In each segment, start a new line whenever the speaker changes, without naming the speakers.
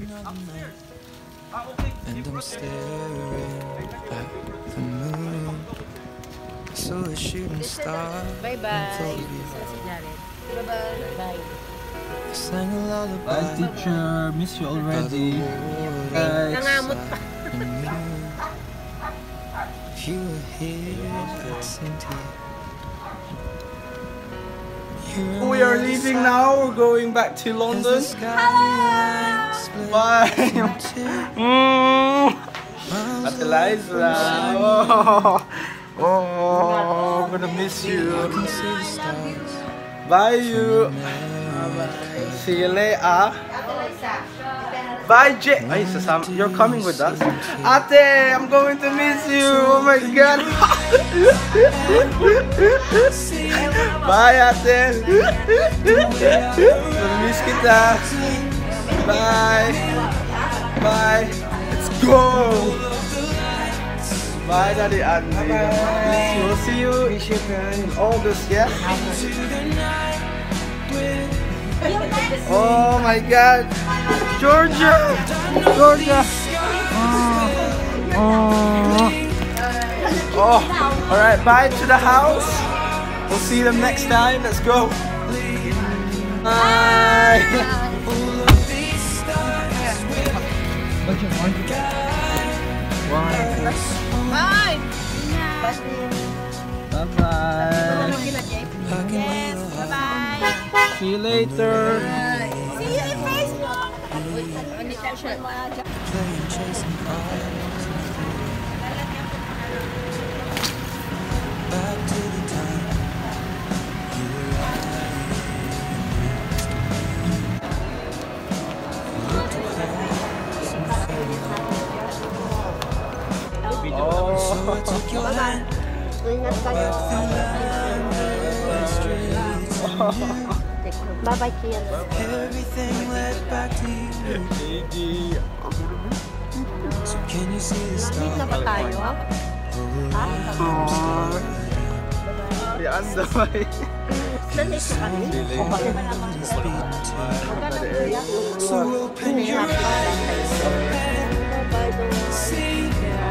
And I'm staring at the moon. I saw a shooting star.
Bye bye. Bye.
I sang a lullaby.
Bye, teacher. Miss you already.
Nangamot pa.
If you were here, I'd sing to you.
We are leaving now. We're going back to London. Bye. At Eliza. Oh, I'm gonna miss you. Bye, you. See you later. Bye, Jay. You're coming with us. Ate, I'm going to miss you. Oh my god. Bye, Ate. Miss kita. Bye. Bye. Let's go. Bye, Daddy Andy. We'll see you in August, yeah? Oh my god. Georgia! Georgia! Oh. Alright, bye to the house. We'll see them next time. Let's go. Bye.
Bye.
Bye-bye.
Yes, bye-bye.
See you later.
See you in Facebook.
Playing chasing cars. Back to the time you were looked across and fell. So I took your hand.
Ingat kayo. Bye-bye, Kian.
Everything led back to you. So can you see the
Meet na ba
stars?
tayo?
Yan daw.
Nandito kami.
So open your eyes and see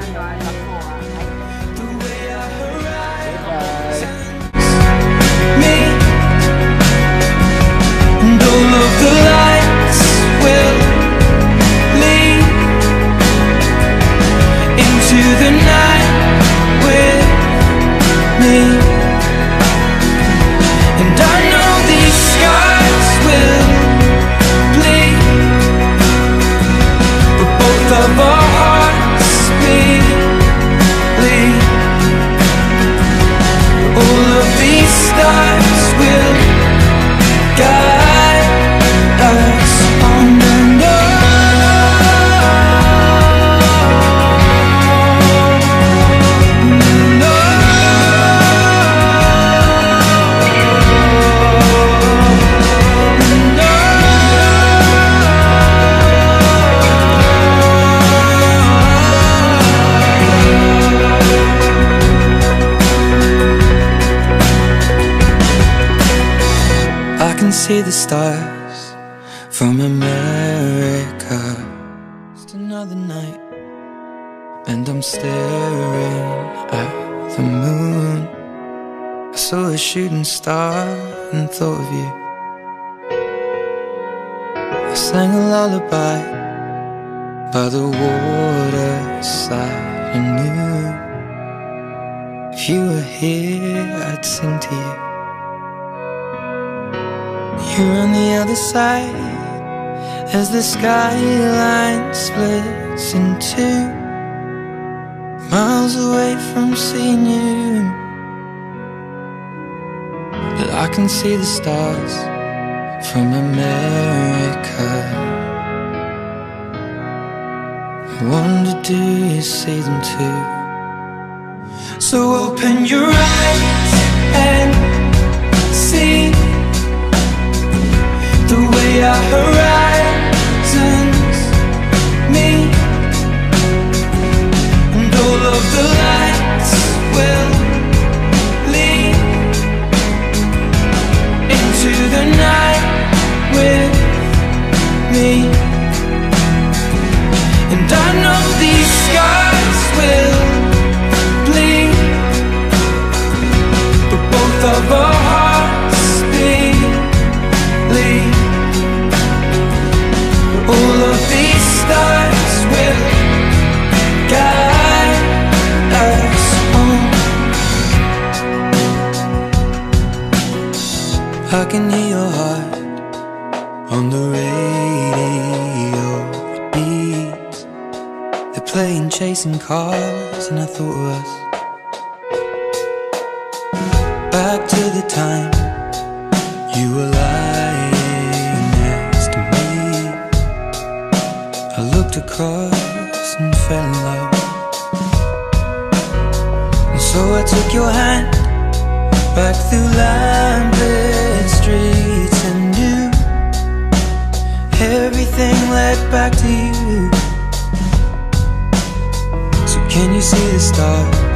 the way our horizons meet, and all of the lights will lead into the night with me. And I know these skies will bleed, but both of our hearts bleed. All of these stars will guide us on and on. I can see the stars from America. Just another night, and I'm staring at the moon. I saw a shooting star and thought of you. I sang a lullaby by the waterside and knew if you were here, I'd sing to you. You're on the other side as the skyline splits in two, miles away from seeing you. But I can see the stars from America. I wonder, do you see them too? So open your eyes and see the way our horizons meet, and all of the lights will lead into the night with me. chasing cars, and I thought of us. Back to the time you were lying next to me. I looked across and fell in love. And so I took your hand back through lamplit streets and knew everything led back to you. So can you see the stars